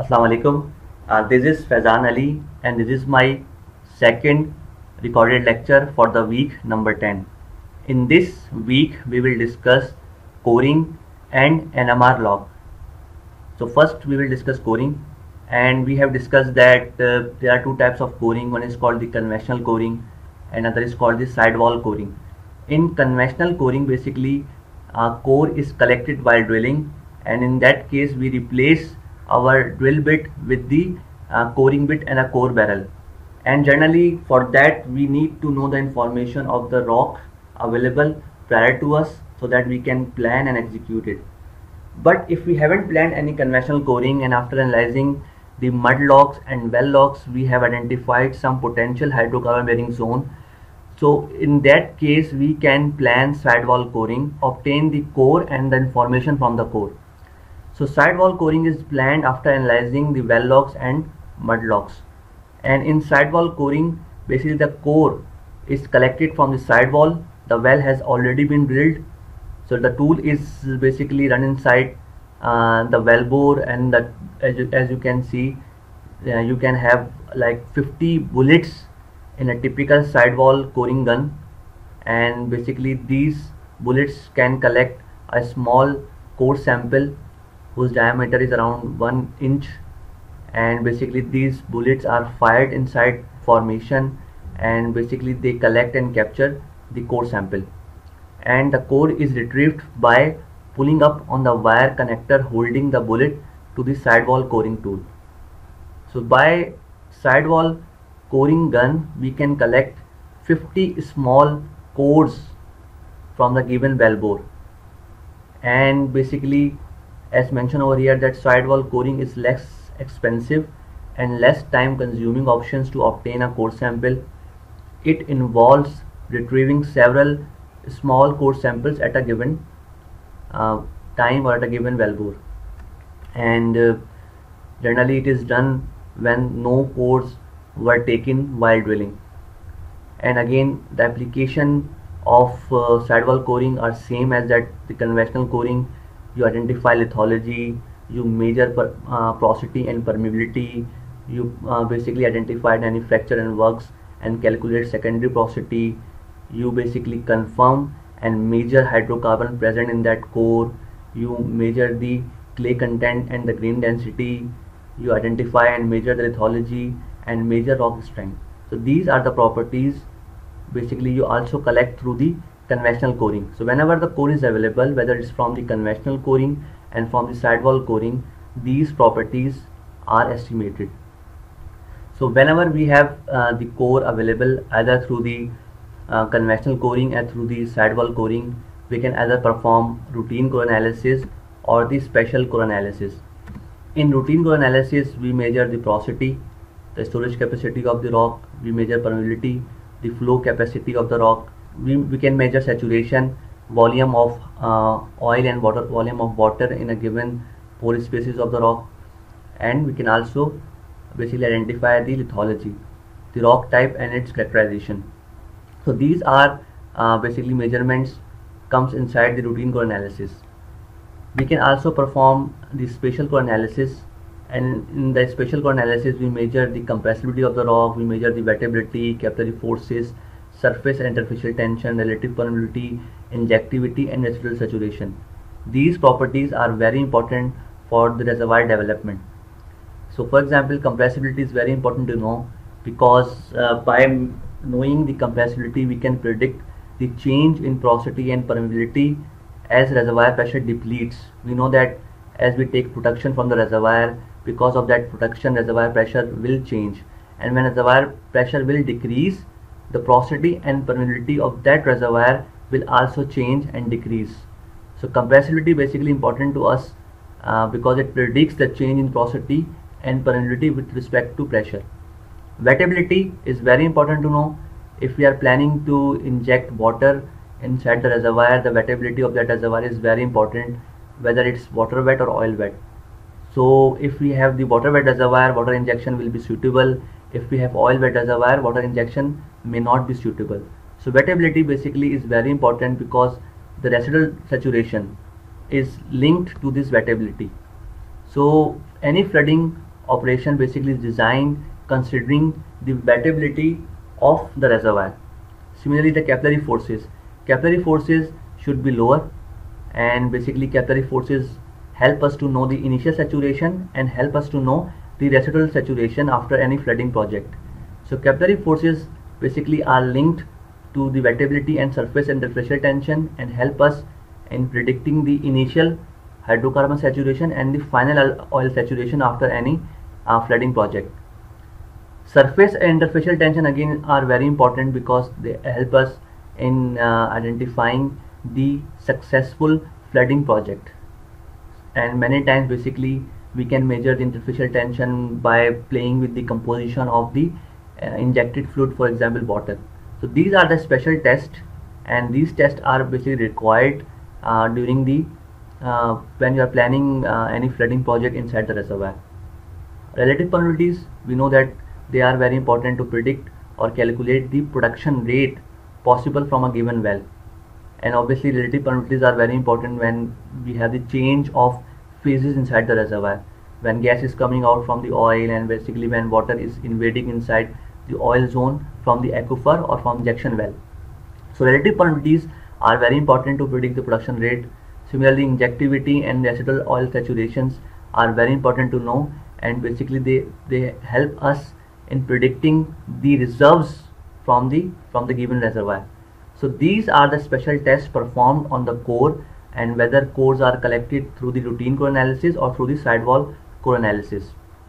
Assalamu alaikum. This is Faizan Ali and this is my second recorded lecture for the week number 10. In this week we will discuss coring and NMR log. So first we will discuss coring, and we have discussed that there are two types of coring. One is called the conventional coring and another is called the sidewall coring. In conventional coring, basically core is collected while drilling, and in that case we replace our drill bit with the coring bit and a core barrel. And generally for that we need to know the information of the rock available prior to us so that we can plan and execute it. But if we haven't planned any conventional coring and after analyzing the mud logs and well logs we have identified some potential hydrocarbon bearing zone, so in that case we can plan sidewall coring, obtain the core and the information from the core. So sidewall coring is planned after analyzing the well logs and mud logs. And in sidewall coring, basically the core is collected from the sidewall. The well has already been drilled, so the tool is basically run inside the well bore, and as you can see, you can have like 50 bullets in a typical sidewall coring gun, and basically these bullets can collect a small core sample whose diameter is around 1 inch, and basically these bullets are fired inside formation, and basically they collect and capture the core sample, and the core is retrieved by pulling up on the wire connector holding the bullet to the sidewall coring tool. So by sidewall coring gun we can collect 50 small cores from the given well bore, and basically as mentioned over here that sidewall coring is less expensive and less time consuming options to obtain a core sample. It involves retrieving several small core samples at a given time or at a given well bore, and generally it is done when no cores were taken while drilling. And again the application of sidewall coring are same as that the conventional coring. You identify lithology, you measure porosity and permeability, you basically identify any fracture and works and calculate secondary porosity, you basically confirm and measure hydrocarbon present in that core, you measure the clay content and the grain density, you identify and measure the lithology and measure rock strength. So these are the properties basically you also collect through the conventional coring. So whenever the core is available, whether it's from the conventional coring and from the sidewall coring, these properties are estimated. So whenever we have the core available either through the conventional coring and through the sidewall coring, we can either perform routine core analysis or the special core analysis. In routine core analysis we measure the porosity, the storage capacity of the rock, we measure permeability, the flow capacity of the rock, we can measure saturation, volume of oil and water, volume of water in a given pore spaces of the rock, and we can also basically identify the lithology, the rock type and its characterization. So these are basically measurements comes inside the routine core analysis. We can also perform the special core analysis, and in the special core analysis we measure the compressibility of the rock, we measure the wettability, capillary forces, surface and interfacial tension, relative permeability, injectivity and residual saturation. These properties are very important for the reservoir development. So for example, compressibility is very important to know, because by knowing the compressibility we can predict the change in porosity and permeability as reservoir pressure depletes. We know that as we take production from the reservoir, because of that production reservoir pressure will change, and when reservoir pressure will decrease, the porosity and permeability of that reservoir will also change and decrease. So compressibility basically important to us because it predicts the change in porosity and permeability with respect to pressure. Wettability is very important to know. If we are planning to inject water inside the reservoir, the wettability of that reservoir is very important, whether it's water wet or oil wet. So if we have the water wet reservoir, water injection will be suitable. If we have oil wet reservoir, water injection may not be suitable. So wettability basically is very important because the residual saturation is linked to this wettability. So any flooding operation basically is designed considering the wettability of the reservoir. Similarly, the capillary forces should be lower, and basically capillary forces help us to know the initial saturation and help us to know the residual saturation after any flooding project. So capillary forces basically are linked to the wettability and surface interfacial tension and help us in predicting the initial hydrocarbon saturation and the final oil saturation after any flooding project. Surface and interfacial tension again are very important because they help us in identifying the successful flooding project, and many times basically we can measure the interfacial tension by playing with the composition of the injected fluid, for example water. So these are the special tests, and these tests are basically required during the when you are planning any flooding project inside the reservoir. Relative permeabilities, we know that they are very important to predict or calculate the production rate possible from a given well. And obviously relative permeabilities are very important when we have the change of phases inside the reservoir, when gas is coming out from the oil and basically when water is invading inside the oil zone from the aquifer or from injection well. So relative permeabilities are very important to predict the production rate. Similarly, injectivity and residual oil saturations are very important to know, and basically they help us in predicting the reserves from the given reservoir. So these are the special tests performed on the core, and whether cores are collected through the routine core analysis or through the sidewall core analysis.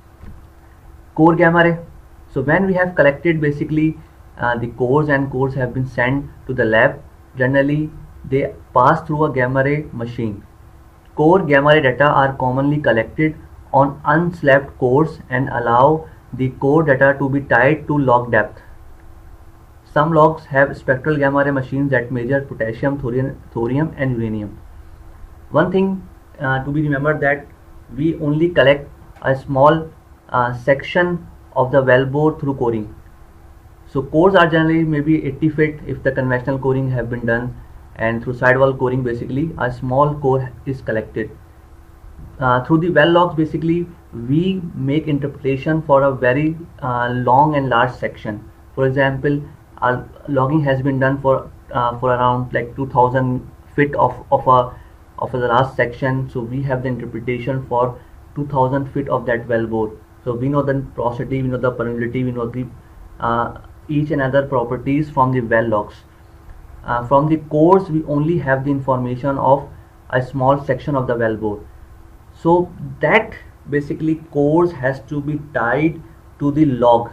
Core gamma ray. So when we have collected basically the cores and cores have been sent to the lab, generally they pass through a gamma ray machine. Core gamma ray data are commonly collected on unslabbed cores and allow the core data to be tied to log depth. Some logs have spectral gamma ray machines that measure potassium, thorium and uranium. One thing to be remembered that we only collect a small section of the wellbore through coring. So cores are generally maybe 80 feet if the conventional coring have been done, and through sidewall coring basically a small core is collected. Through the well logs basically we make interpretation for a very long and large section. For example, logging has been done for around like 2000 feet of the last section, so we have the interpretation for 2000 feet of that wellbore. So we know the porosity, we know the permeability, we know the each and other properties from the well logs. From the cores we only have the information of a small section of the wellbore. So that basically cores has to be tied to the log,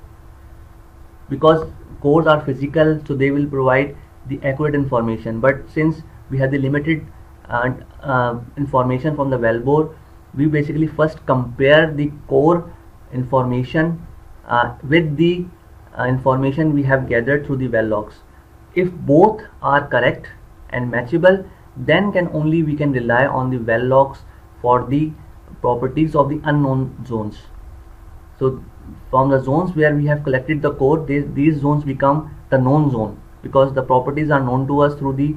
because cores are physical, so they will provide the accurate information. But since we have the limited information from the wellbore, we basically first compare the core information with the information we have gathered through the well logs. If both are correct and matchable, then we can rely on the well logs for the properties of the unknown zones. So from the zones where we have collected the core, these zones become the known zone because the properties are known to us through the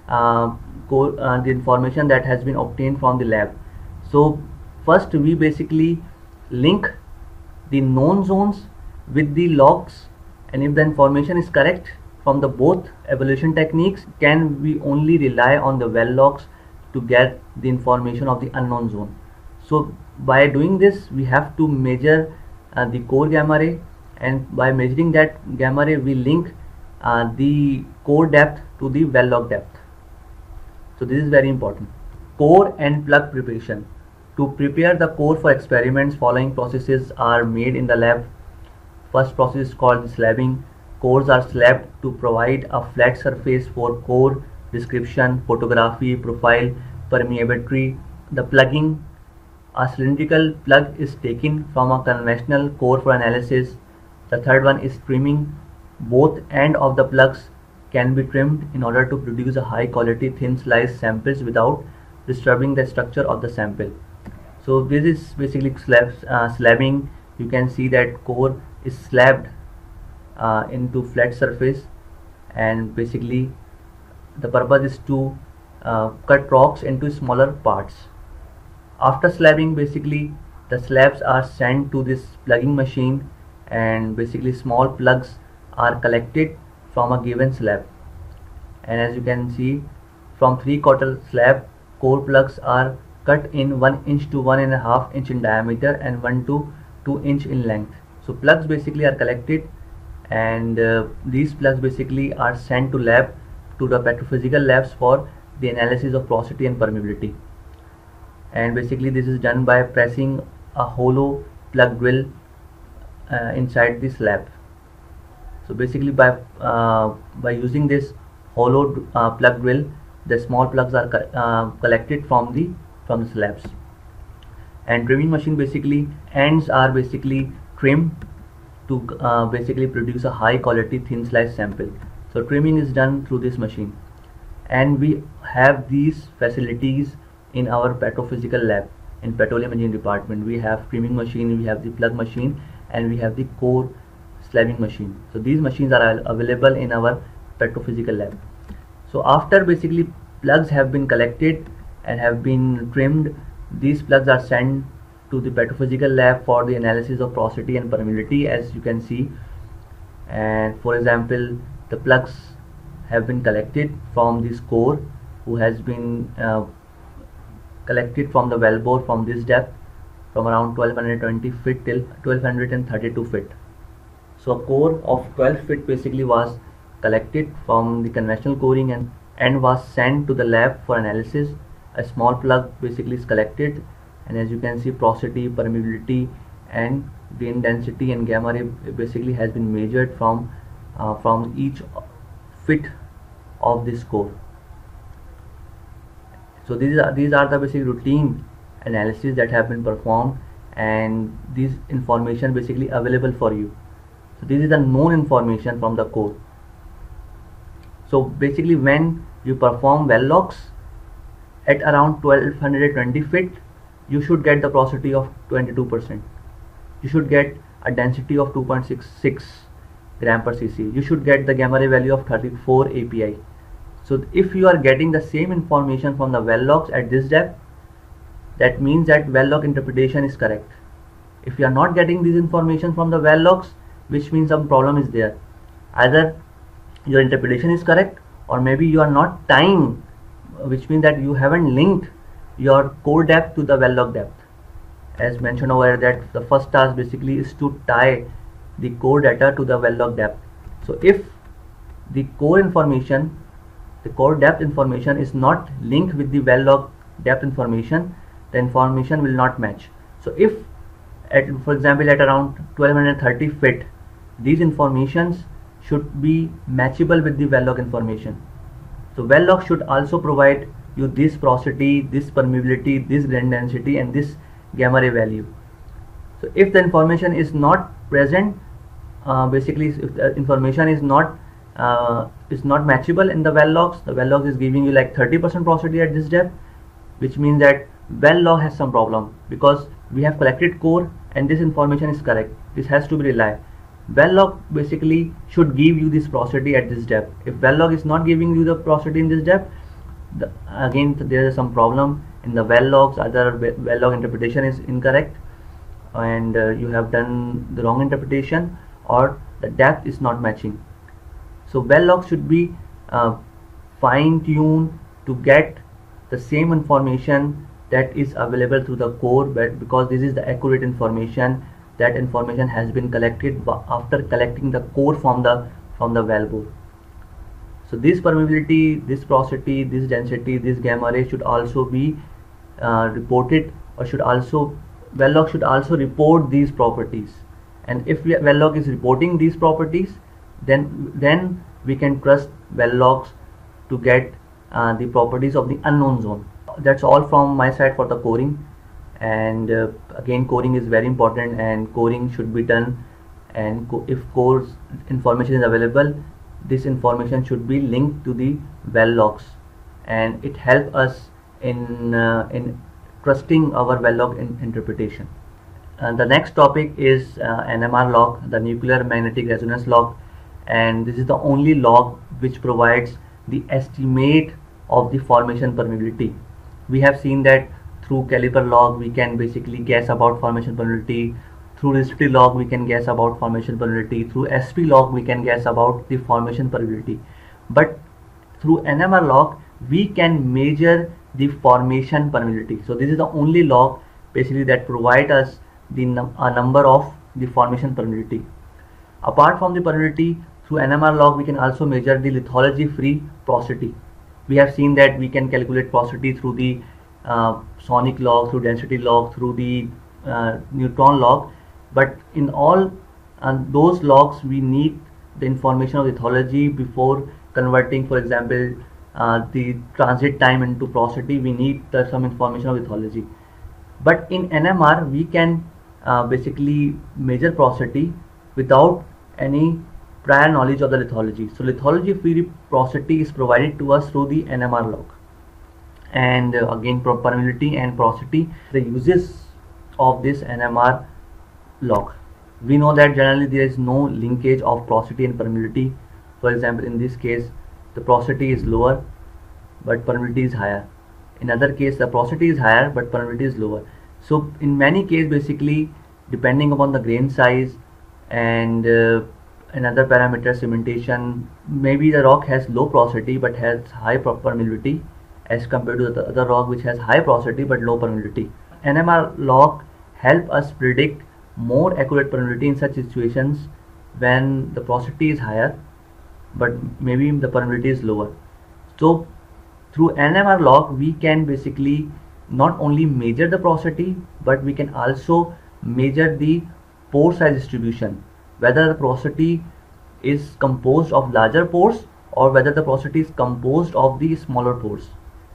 the information that has been obtained from the lab. So first we basically link the known zones with the logs, and if the information is correct from the both evaluation techniques, can we only rely on the well logs to get the information of the unknown zone. So by doing this we have to measure the core gamma ray, and by measuring that gamma ray we link the core depth to the well log depth. So this is very important. Core and plug preparation. To prepare the core for experiments, following processes are made in the lab. First process is called slabbing. Cores are slabbed to provide a flat surface for core description, photography, profile, permeability. The plugging. A cylindrical plug is taken from a conventional core for analysis. The third one is trimming. Both ends of the plugs can be trimmed in order to produce a high quality thin slice samples without disturbing the structure of the sample. So this is basically slabbing. You can see that core is slabbed into flat surface, and basically the purpose is to cut rocks into smaller parts. After slabbing, basically the slabs are sent to this plugging machine, and basically small plugs are collected from a given slab. And as you can see, from 3/4 slab, core plugs are cut in 1 inch to 1.5 inch in diameter and 1 to 2 inch in length. So plugs basically are collected, and these plugs basically are sent to the petrophysical labs for the analysis of porosity and permeability. And basically this is done by pressing a hollow plug drill inside the slab. So basically by using this hollow plug drill, the small plugs are collected from the slabs. And trimming machine, basically ends are basically trimmed to basically produce a high quality thin slice sample. So trimming is done through this machine, and we have these facilities in our petrophysical lab in petroleum engineering department. We have trimming machine, we have the plug machine, and we have the core slabbing machine. So these machines are available in our petrophysical lab. So after basically plugs have been collected and have been trimmed, these plugs are sent to the petrophysical lab for the analysis of porosity and permeability, as you can see. And for example, the plugs have been collected from this core, who has been collected from the wellbore from this depth, from around 1220 feet till 1232 feet. So a core of 12 feet basically was collected from the conventional coring and was sent to the lab for analysis. A small plug basically is collected, and as you can see, porosity, permeability, and grain density and gamma ray basically has been measured from each fit of this core. So these are the basic routine analysis that have been performed, and this information basically available for you. So this is the known information from the core. So basically when you perform well logs at around 1220 feet, you should get the porosity of 22%. You should get a density of 2.66 gram per cc. You should get the gamma ray value of 34 API. So if you are getting the same information from the well logs at this depth, that means that well log interpretation is correct. If you are not getting this information from the well logs, which means some problem is there. Either your interpretation is correct, or maybe you are not tying, which means that you haven't linked your core depth to the well log depth. As mentioned over here, that the first task basically is to tie the core data to the well log depth. So if the core information, the core depth information is not linked with the well log depth information, the information will not match. So if for example at around 1230 feet, these informations should be matchable with the well log information. So well log should also provide you this porosity, this permeability, this grain density, and this gamma ray value. So if the information is not present, basically if the information is not matchable in the well logs, the well logs is giving you like 30% porosity at this depth, which means that well log has some problem, because we have collected core and this information is correct. This has to be reliable. Well log basically should give you this porosity at this depth. If well log is not giving you the porosity in this depth, again there is some problem in the well logs. Either well log interpretation is incorrect and you have done the wrong interpretation, or the depth is not matching. So well log should be fine-tuned to get the same information that is available through the core, but because this is the accurate information, that information has been collected after collecting the core from the wellbore. So this permeability, this porosity, this density, this gamma ray should also be reported, or well log should also report these properties. And if well log is reporting these properties, then we can trust well logs to get the properties of the unknown zone. That's all from my side for the coring. And again, coring is very important, and coring should be done, and if core information is available, this information should be linked to the well logs, and it helps us in trusting our well log interpretation. The next topic is NMR log, the nuclear magnetic resonance log, and this is the only log which provides the estimate of the formation permeability. We have seen that Through caliper log we can basically guess about formation permeability. Through resistivity log we can guess about formation permeability. Through SP log we can guess about the formation permeability. But through NMR log we can measure the formation permeability. So this is the only log basically that provide us the number of the formation permeability. Apart from the permeability, through NMR log we can also measure the lithology free porosity. We have seen that we can calculate porosity through the sonic log, through density log, through the neutron log, but in all those logs we need the information of lithology before converting, for example, the transit time into porosity. We need some information of lithology. But in NMR we can basically measure porosity without any prior knowledge of the lithology. So lithology free porosity is provided to us through the NMR log. And again, permeability and porosity, the uses of this NMR log. We know that generally there is no linkage of porosity and permeability. For example, in this case the porosity is lower but permeability is higher. In other case the porosity is higher but permeability is lower. So in many cases, basically depending upon the grain size and another parameter, cementation, maybe the rock has low porosity but has high permeability as compared to the other rock which has high porosity but low permeability. NMR log help us predict more accurate permeability in such situations when the porosity is higher but maybe the permeability is lower. So through NMR log we can basically not only measure the porosity but we can also measure the pore size distribution, whether the porosity is composed of larger pores or whether the porosity is composed of the smaller pores.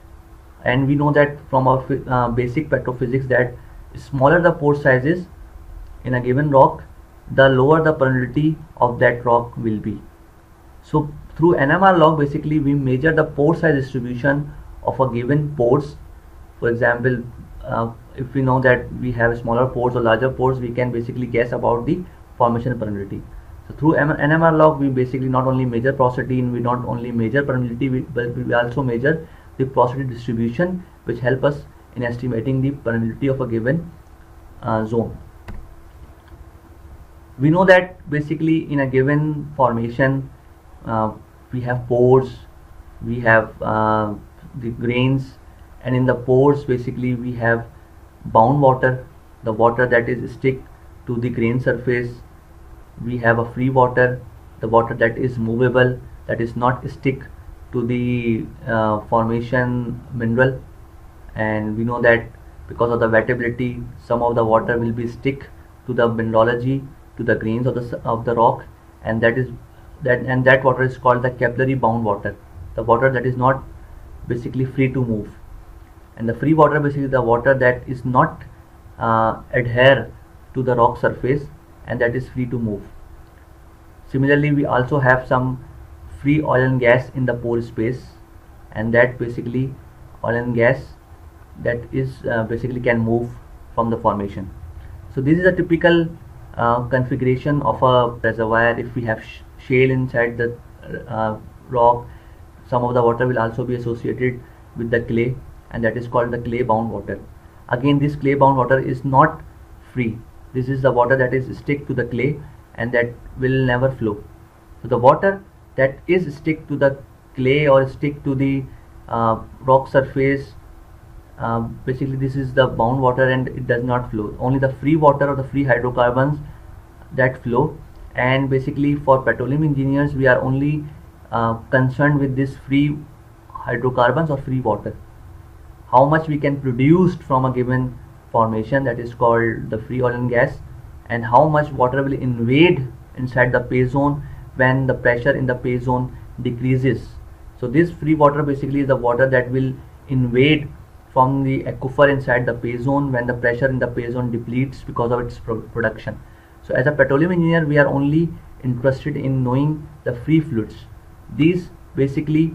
And we know that from our basic petrophysics that smaller the pore sizes in a given rock, the lower the permeability of that rock will be. So through NMR log basically we measure the pore size distribution of a given pores. For example, if we know that we have smaller pores or larger pores, we can basically guess about the formation permeability. So through NMR log we basically not only measure porosity and we not only measure permeability but we also measure the porosity distribution, which help us in estimating the permeability of a given zone. We know that basically in a given formation we have pores, we have the grains, and in the pores basically we have bound water, the water that is stick to the grain surface. We have a free water, the water that is movable, that is not stick to the formation mineral. And we know that because of the wettability, some of the water will be stick to the mineralogy, to the grains of the rock, and that water is called the capillary bound water, the water that is not basically free to move. And the free water basically the water that is not adhere to the rock surface and that is free to move. Similarly, we also have some free oil and gas in the pore space, and that basically oil and gas that is basically can move from the formation. So this is a typical configuration of a reservoir. If we have shale inside the rock, some of the water will also be associated with the clay, and that is called the clay bound water. Again, this clay bound water is not free. This is the water that is stick to the clay and that will never flow. So the water that is stick to the clay or stick to the rock surface, basically this is the bound water and it does not flow. Only the free water or the free hydrocarbons that flow. And basically for petroleum engineers we are only concerned with this free hydrocarbons or free water. How much we can produce from a given formation, that is called the free oil and gas, and how much water will invade inside the pay zone when the pressure in the pay zone decreases. So this free water basically is the water that will invade from the aquifer inside the pay zone when the pressure in the pay zone depletes because of its production. So as a petroleum engineer we are only interested in knowing the free fluids. These basically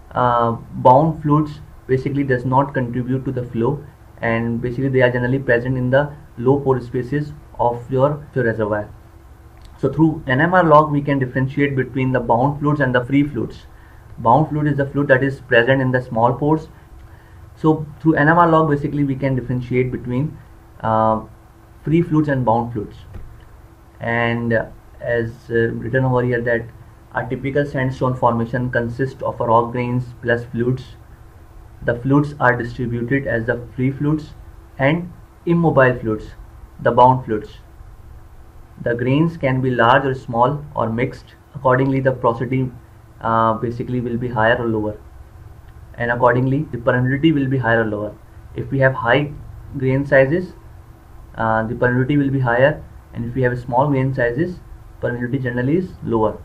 bound fluids basically does not contribute to the flow, and basically they are generally present in the low pore spaces of your reservoir. So through NMR log we can differentiate between the bound fluids and the free fluids. Bound fluid is the fluid that is present in the small pores. So through NMR log, basically we can differentiate between free fluids and bound fluids. And as written over here, that a typical sandstone formation consists of a rock grains plus fluids. The fluids are distributed as the free fluids and immobile fluids, the bound fluids. The grains can be large or small or mixed. Accordingly, the porosity basically will be higher or lower, and accordingly the permeability will be higher or lower. If we have high grain sizes, the permeability will be higher, and if we have small grain sizes, permeability generally is lower.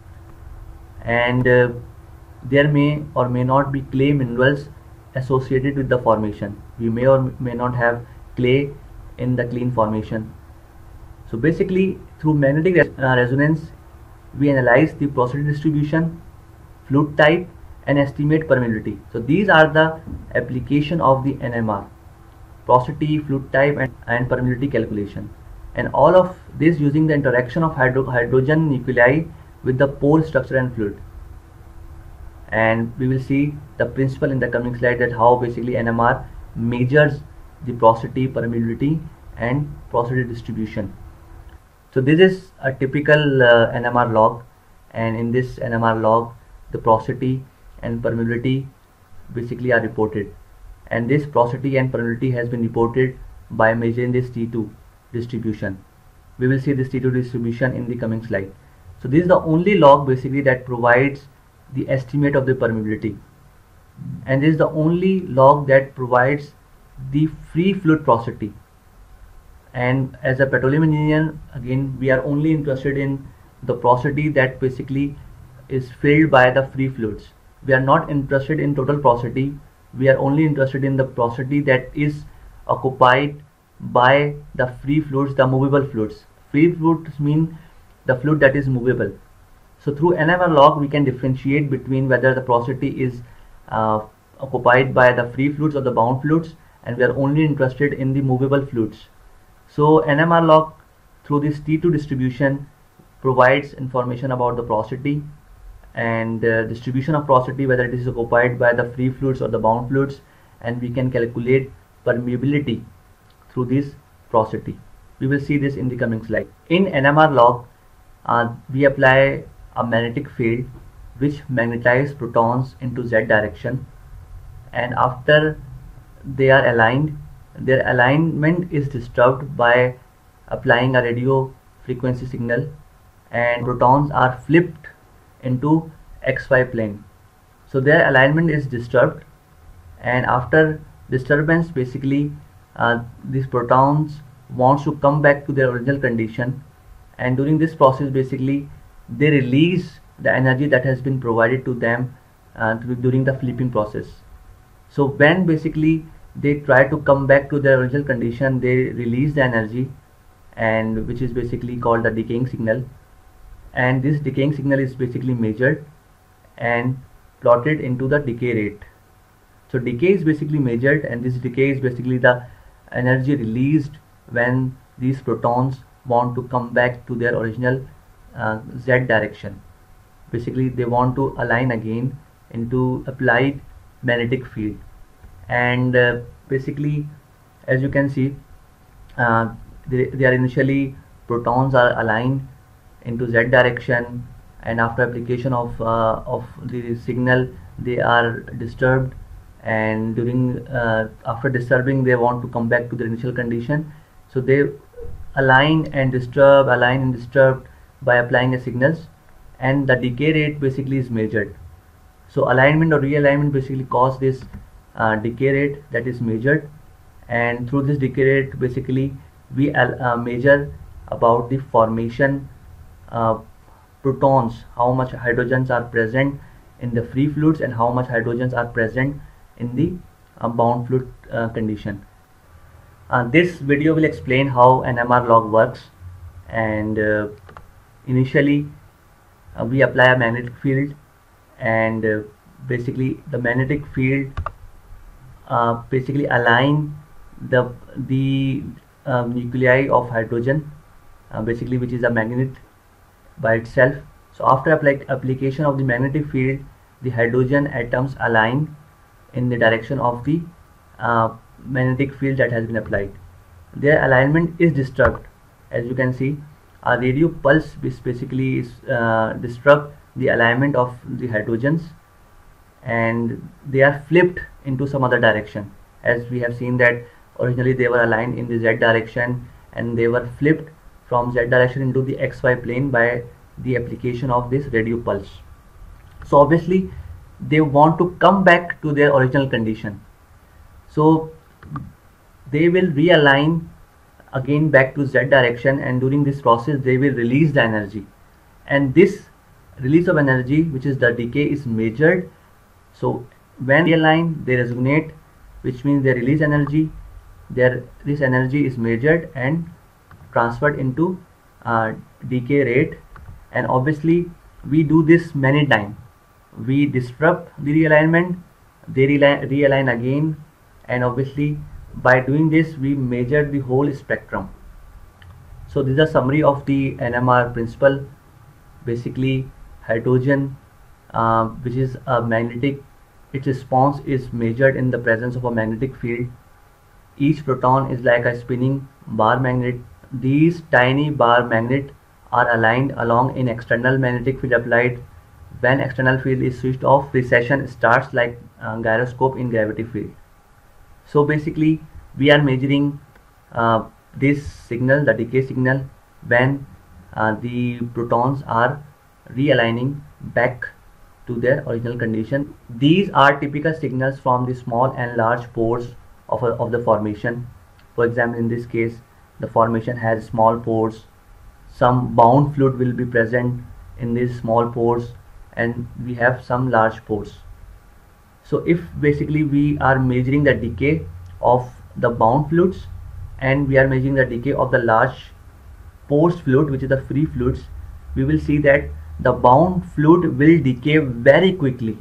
And there may or may not be clay minerals associated with the formation. We may or may not have clay in the clean formation. So basically, through magnetic resonance, we analyze the porosity distribution, fluid type, and estimate permeability. So these are the application of the NMR: porosity, fluid type, and permeability calculation. And all of this using the interaction of hydrogen nuclei with the pore structure and fluid. And we will see the principle in the coming slide, that how basically NMR measures the porosity, permeability, and porosity distribution. So this is a typical NMR log, and in this NMR log the porosity and permeability basically are reported, and this porosity and permeability has been reported by measuring this T2 distribution. We will see this T2 distribution in the coming slide. So this is the only log basically that provides the estimate of the permeability, and this is the only log that provides the free fluid porosity. And as a petroleum engineer, again, we are only interested in the porosity that basically is filled by the free fluids. We are not interested in total porosity. We are only interested in the porosity that is occupied by the free fluids, the movable fluids. Free fluids mean the fluid that is movable. So through NMR log, we can differentiate between whether the porosity is occupied by the free fluids or the bound fluids, and we are only interested in the movable fluids. So NMR log through this T2 distribution provides information about the porosity and distribution of porosity, whether it is occupied by the free fluids or the bound fluids, and we can calculate permeability through this porosity. We will see this in the coming slide. In NMR log, we apply a magnetic field which magnetizes protons into Z direction, and after they are aligned, their alignment is disturbed by applying a radio frequency signal, and protons are flipped into XY plane. So their alignment is disturbed, and after disturbance basically these protons wants to come back to their original condition, and during this process basically they release the energy that has been provided to them during the flipping process. So when basically they try to come back to their original condition, they release the energy, and which is basically called the decaying signal, and this decaying signal is basically measured and plotted into the decay rate. So decay is basically measured, and this decay is basically the energy released when these protons want to come back to their original Z direction. Basically they want to align again into applied magnetic field, and basically as you can see they are initially protons are aligned into Z direction, and after application of the signal they are disturbed, and during after disturbing they want to come back to the initial condition. So they align and disturb by applying a signals, and the decay rate basically is measured. So alignment or realignment basically cause this decay rate that is measured, and through this decay rate basically we measure about the formation protons, how much hydrogens are present in the free fluids and how much hydrogens are present in the bound fluid condition. This video will explain how NMR log works, and initially we apply a magnetic field, and basically the magnetic field basically align the nuclei of hydrogen, basically which is a magnet by itself. So after application of the magnetic field, the hydrogen atoms align in the direction of the magnetic field that has been applied. Their alignment is disturbed. As you can see, a radio pulse basically is disrupt the alignment of the hydrogens, and they are flipped into some other direction. As we have seen that originally they were aligned in the z direction, and they were flipped from z direction into the xy plane by the application of this radio pulse. So obviously they want to come back to their original condition, so they will realign again back to z direction, and during this process they will release the energy, and this release of energy, which is the decay, is measured. So when they align, they resonate, which means they release energy. This energy is measured and transferred into decay rate, and obviously we do this many times. We disrupt the realignment, they realign again, and obviously by doing this we measure the whole spectrum. So this is a summary of the NMR principle. Basically, hydrogen, which is a magnetic, its response is measured in the presence of a magnetic field. Each proton is like a spinning bar magnet. These tiny bar magnets are aligned along in external magnetic field applied. When external field is switched off, precession starts like gyroscope in gravity field. So basically we are measuring this signal, the decay signal, when the protons are realigning back to their original condition. These are typical signals from the small and large pores of the formation. For example, in this case the formation has small pores. Some bound fluid will be present in these small pores, and we have some large pores. So if basically we are measuring the decay of the bound fluids, and we are measuring the decay of the large porous fluid, which is the free fluids, we will see that the bound fluid will decay very quickly,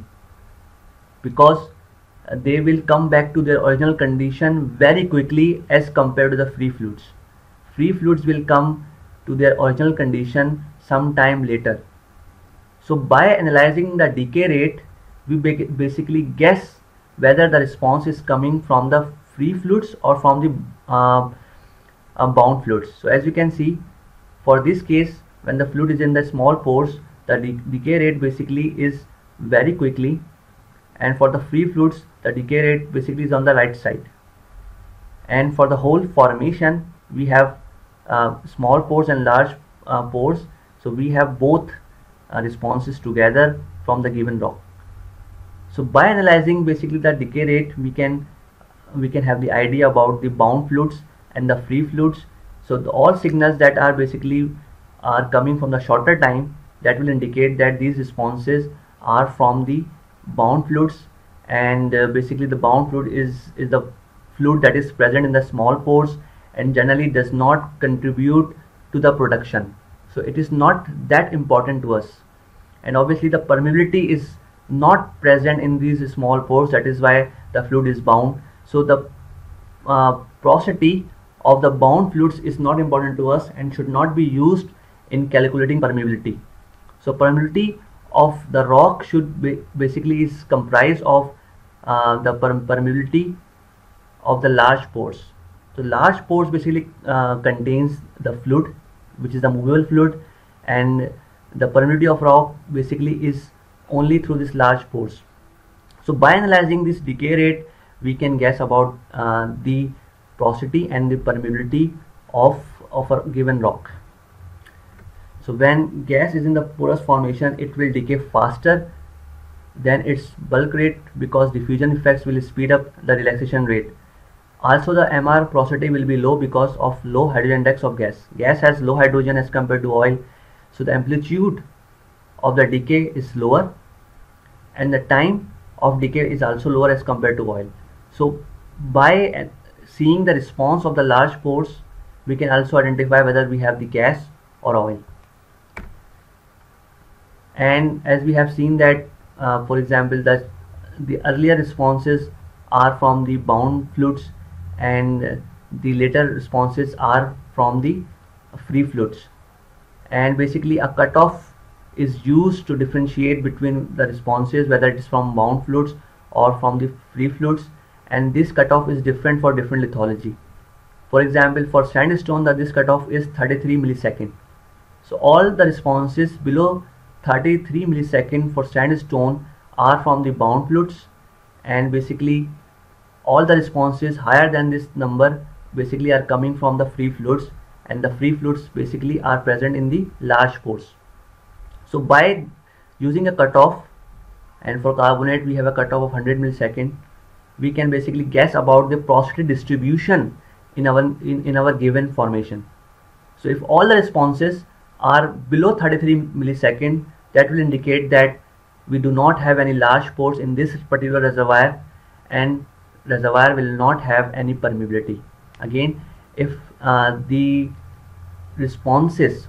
because they will come back to their original condition very quickly as compared to the free fluids. Free fluids will come to their original condition some time later. So by analyzing the decay rate, we basically guess whether the response is coming from the free fluids or from the bound fluids. So as you can see, for this case, when the fluid is in the small pores, the decay rate basically is very quickly, and for the free fluids the decay rate basically is on the right side. And for the whole formation, we have small pores and large pores, so we have both responses together from the given rock. So by analyzing basically the decay rate, we can have the idea about the bound fluids and the free fluids. So all signals that are basically are coming from the shorter time, that will indicate that these responses are from the bound fluids, and basically the bound fluid is the fluid that is present in the small pores and generally does not contribute to the production. So it is not that important to us, and obviously the permeability is not present in these small pores, that is why the fluid is bound. So the porosity of the bound fluids is not important to us and should not be used in calculating permeability. So permeability of the rock should be basically is comprised of the permeability of the large pores. So large pores basically contains the fluid, which is the movable fluid, and the permeability of rock basically is only through these large pores. So by analyzing this decay rate, we can guess about the porosity and the permeability of a given rock. So when gas is in the porous formation, it will decay faster than its bulk rate, because diffusion effects will speed up the relaxation rate. Also the MR porosity will be low because of low hydrogen index of gas. Gas has low hydrogen as compared to oil, so the amplitude of the decay is lower, and the time of decay is also lower as compared to oil. So by seeing the response of the large pores, we can also identify whether we have the gas or oil. And as we have seen that for example, that the earlier responses are from the bound fluids and the later responses are from the free fluids, and basically a cutoff is used to differentiate between the responses, whether it is from bound fluids or from the free fluids, and this cutoff is different for different lithology. For example, for sandstone, this cutoff is 33 millisecond. So all the responses below 33 millisecond for sandstone are from the bound fluids, and basically all the responses higher than this number basically are coming from the free fluids, and the free fluids basically are present in the large pores. So by using a cutoff, and for carbonate we have a cutoff of 100 millisecond, we can basically guess about the porosity distribution in our given formation. So if all the responses are below 33 millisecond, that will indicate that we do not have any large pores in this particular reservoir, and reservoir will not have any permeability. Again, if all the responses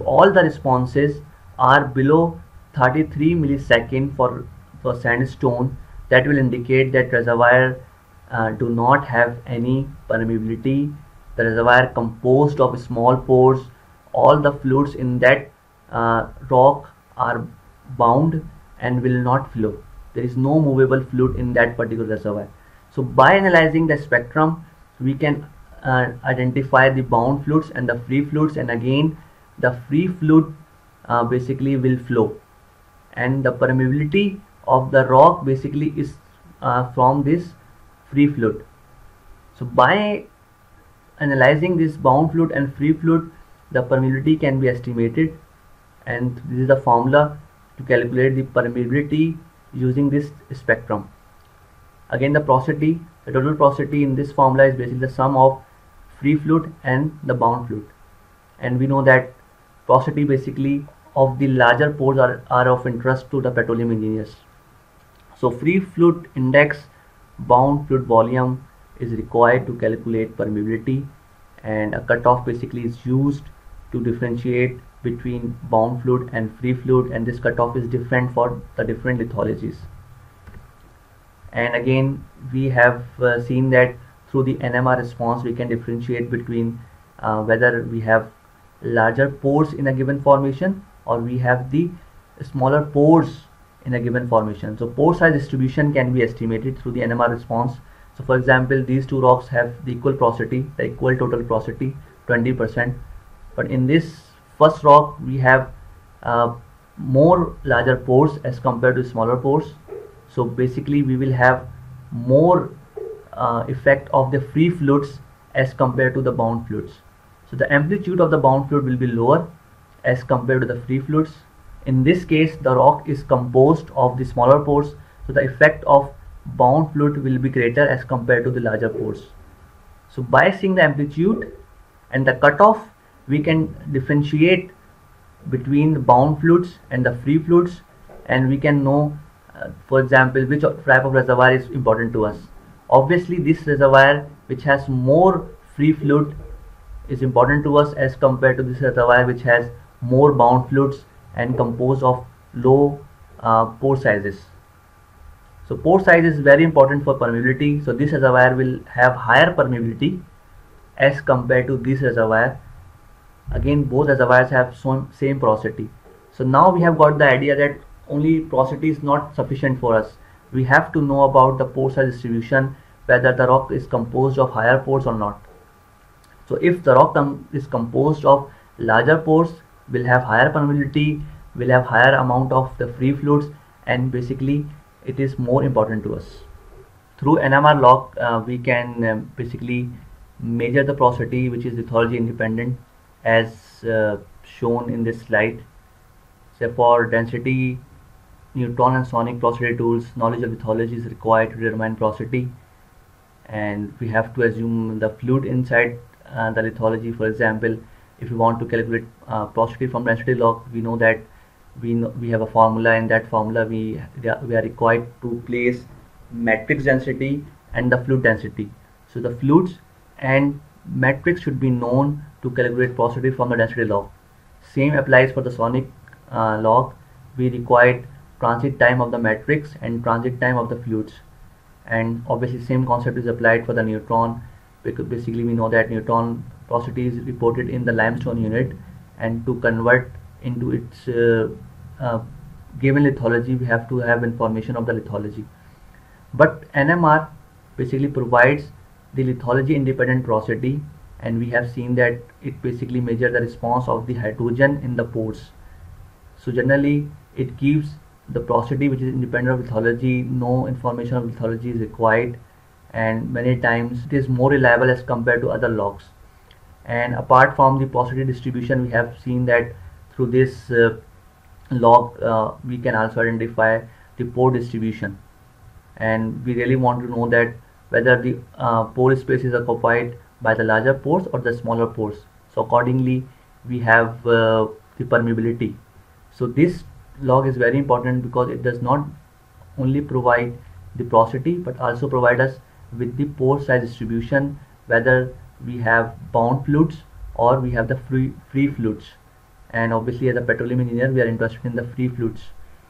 are below 33 millisecond for sandstone, that will indicate that reservoir do not have any permeability. The reservoir composed of small pores. All the fluids in that rock are bound and will not flow. There is no movable fluid in that particular reservoir. So by analyzing the spectrum, we can identify the bound fluids and the free fluids, and again the free fluid basically will flow, and the permeability of the rock basically is from this free fluid. So by analyzing this bound fluid and free fluid, the permeability can be estimated, and this is the formula to calculate the permeability using this spectrum. Again, the porosity, the total porosity in this formula is basically the sum of free fluid and the bound fluid, and we know that porosity basically of the larger pores are of interest to the petroleum engineers. So free fluid index, bound fluid volume is required to calculate permeability, and a cutoff basically is used to differentiate between bound fluid and free fluid, and this cutoff is different for the different lithologies. And again, we have seen that through the NMR response we can differentiate between whether we have larger pores in a given formation or we have the smaller pores in a given formation. So pore size distribution can be estimated through the NMR response. So for example, these two rocks have the equal porosity, the equal total porosity 20%, but in this first rock we have more larger pores as compared to smaller pores. So basically we will have more effect of the free fluids as compared to the bound fluids. So the amplitude of the bound fluid will be lower as compared to the free fluids. In this case, the rock is composed of the smaller pores, so the effect of bound fluid will be greater as compared to the larger pores. So by seeing the amplitude and the cutoff, we can differentiate between the bound fluids and the free fluids, and we can know for example which type of reservoir is important to us. Obviously this reservoir which has more free fluid is important to us as compared to this reservoir which has more bound fluids and composed of low pore sizes. So pore size is very important for permeability. So this reservoir will have higher permeability as compared to this reservoir. Again, both reservoirs have same porosity. So now we have got the idea that only porosity is not sufficient for us. We have to know about the pore size distribution, whether the rock is composed of higher pores or not. So if the rock is composed of larger pores, will have higher permeability, will have higher amount of the free fluids, and basically it is more important to us. Through NMR log we can basically measure the porosity, which is lithology independent, as shown in this slide. So for density, neutron and sonic porosity tools, knowledge of lithology is required to determine porosity, and we have to assume the fluid inside the lithology. For example, if we want to calculate porosity from density log, we know that we have a formula. In that formula we are required to place matrix density and the fluid density. So the fluids and matrix should be known to calculate porosity from the density log. Same applies for the sonic log. We required transit time of the matrix and transit time of the fluids, and obviously same concept is applied for the neutron, because basically we know that neutron porosity is reported in the limestone unit, and to convert into its given lithology we have to have information of the lithology. But NMR basically provides the lithology independent porosity, and we have seen that it basically measures the response of the hydrogen in the pores. So generally it gives the porosity which is independent of lithology. No information of lithology is required, and many times it is more reliable as compared to other logs. And apart from the porosity distribution, we have seen that through this log we can also identify the pore distribution, and we really want to know that whether the pore space is occupied by the larger pores or the smaller pores. So accordingly we have the permeability. So this log is very important because it does not only provide the porosity but also provide us with the pore size distribution, whether we have bound fluids or we have the free fluids. And obviously as a petroleum engineer we are interested in the free fluids.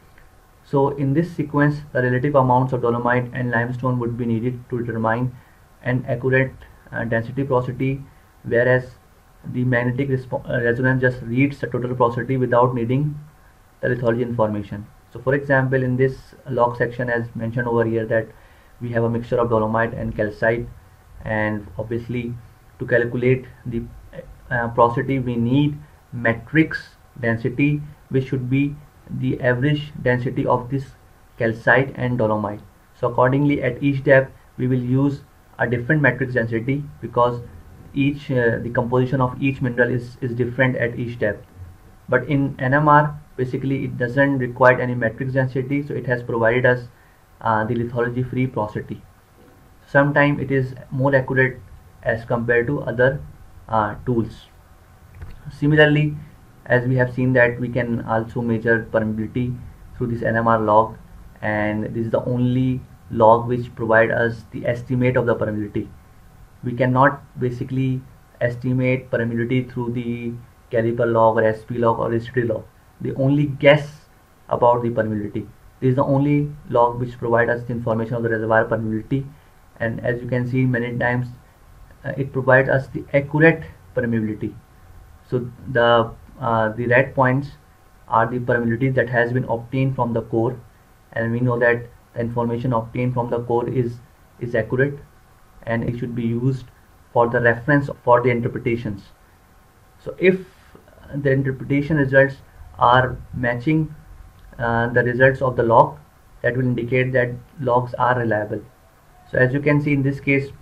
So in this sequence the relative amounts of dolomite and limestone would be needed to determine an accurate density porosity, whereas the magnetic resonance just reads the total porosity without needing the lithology information. So for example, in this log section as mentioned over here, that we have a mixture of dolomite and calcite, and obviously to calculate the porosity we need matrix density, which should be the average density of this calcite and dolomite. So accordingly at each depth we will use a different matrix density, because each the composition of each mineral is different at each depth. But in NMR basically it doesn't require any matrix density, so it has provided us the lithology free porosity. Sometimes it is more accurate as compared to other tools. Similarly, as we have seen that we can also measure permeability through this NMR log, and this is the only log which provide us the estimate of the permeability. We cannot basically estimate permeability through the caliper log or SP log or history log. They only guess about the permeability. This is the only log which provide us the information of the reservoir permeability, and as you can see many times it provides us the accurate permeability. So the red points are the permeability that has been obtained from the core, and we know that the information obtained from the core is accurate, and it should be used for the reference for the interpretations. So if the interpretation results are matching the results of the log, that will indicate that logs are reliable. So as you can see in this case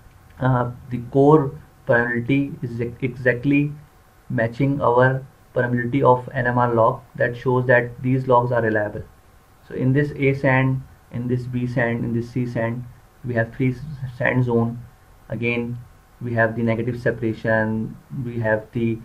the core permeability is exactly matching our permeability of NMR log. That shows that these logs are reliable. So in this A sand, in this B sand, in this C sand, we have 3 sand zone. Again we have the negative separation, we have the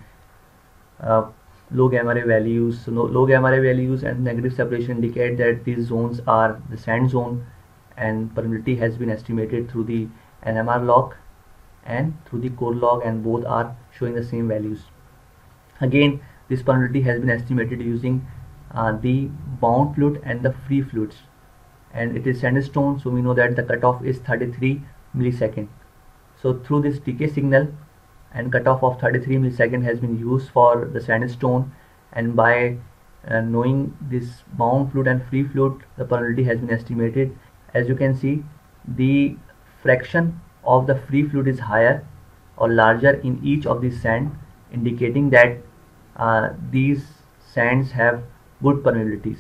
low gamma ray values. So low gamma ray values and negative separation indicate that these zones are the sand zone, and permeability has been estimated through the NMR log and through the core log, and both are showing the same values. Again this permeability has been estimated using the bound fluid and the free fluids, and it is sandstone, so we know that the cutoff is 33 millisecond. So through this decay signal, and cutoff of 33 millisecond has been used for the sandstone, and by knowing this bound fluid and free fluid, the permeability has been estimated. As you can see, the fraction of the free fluid is higher or larger in each of these sand, indicating that these sands have good permeabilities,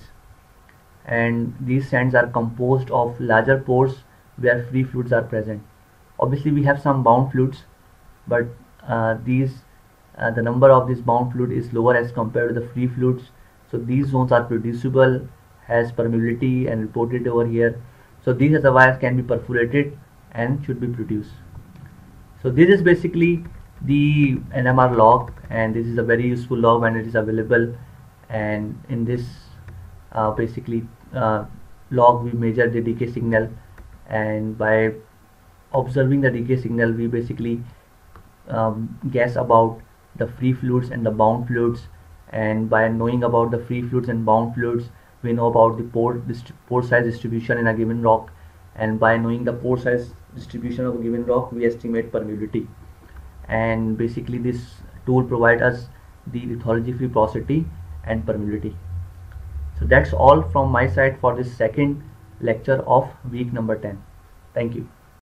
and these sands are composed of larger pores where free fluids are present. Obviously we have some bound fluids, but the number of this bound fluid is lower as compared to the free fluids, so these zones are producible, has permeability and reported over here. So these reservoirs can be perforated and should be produced. So this is basically the NMR log, and this is a very useful log when it is available. And in this basically log we measure the decay signal, and by observing the decay signal we basically guess about the free fluids and the bound fluids, and by knowing about the free fluids and bound fluids we know about the pore size distribution in a given rock, and by knowing the pore size distribution of a given rock we estimate permeability. And basically this tool provides us the lithology free porosity and permeability. So that's all from my side for this second lecture of week number 10. Thank you.